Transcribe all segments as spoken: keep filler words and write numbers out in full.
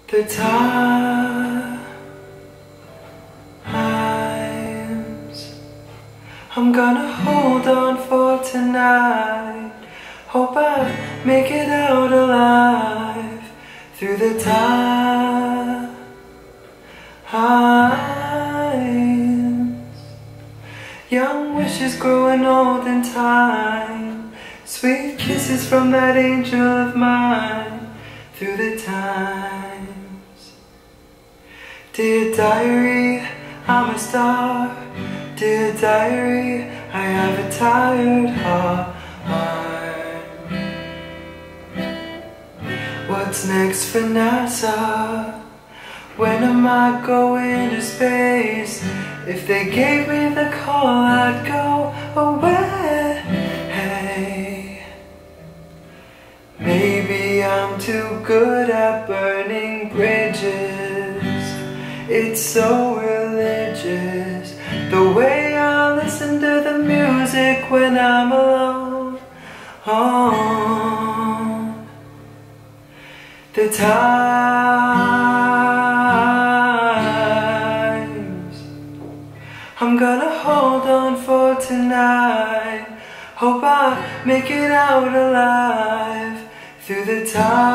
The times I'm gonna hold on for tonight. Hope I make it out alive through the times. Young wishes growing old in time. Sweet kisses from that angel of mine through the times. Dear diary, I'm a star. Dear diary, I have a tired heart. What's next for NASA? When am I going to space? If they gave me the call, I'd go away. Maybe I'm too good at burning bridges. It's so religious, the way I listen to the music when I'm alone. Oh, the times I'm gonna hold on for tonight. Hope I make it out alive through the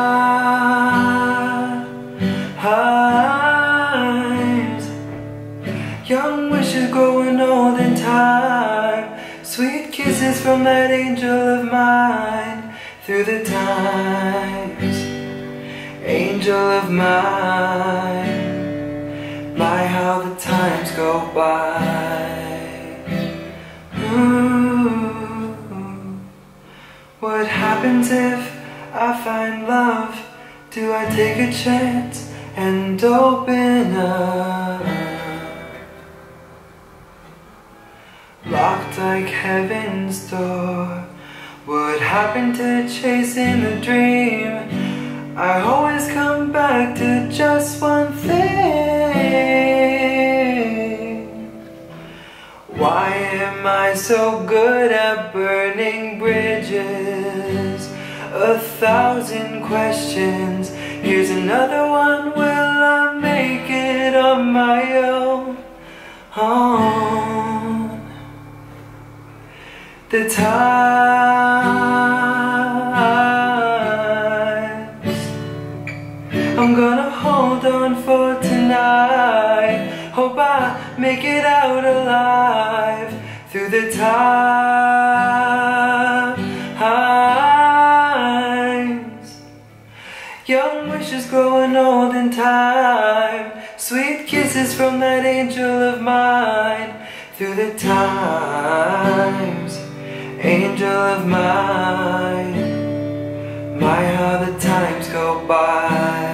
times. Young wishes growing old in time. Sweet kisses from that angel of mine through the times. Angel of mine, my how the times go by. Ooh, what happens if I find love? Do I take a chance and open up? Locked like heaven's door. What happened to chasing the dream? I always come back to just one thing. Why am I so good at burning bridges? A thousand questions. Here's another one. Will I make it on my own? Oh, the times I'm gonna hold on for tonight. Hope I make it out alive through the times. Young wishes growing old in time. Sweet kisses from that angel of mine through the times. Angel of mine, my how the times go by.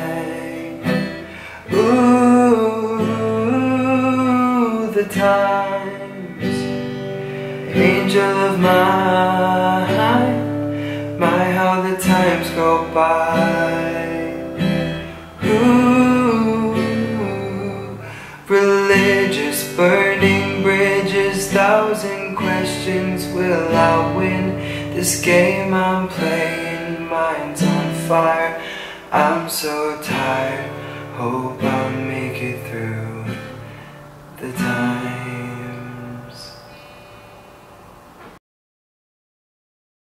Ooh, the times. Angel of mine, my how the times go by. Ooh, religious burning bridges, thousand questions. Will I win this game I'm playing? Mind's on fire, I'm so tired. Hope I'll make it through the time.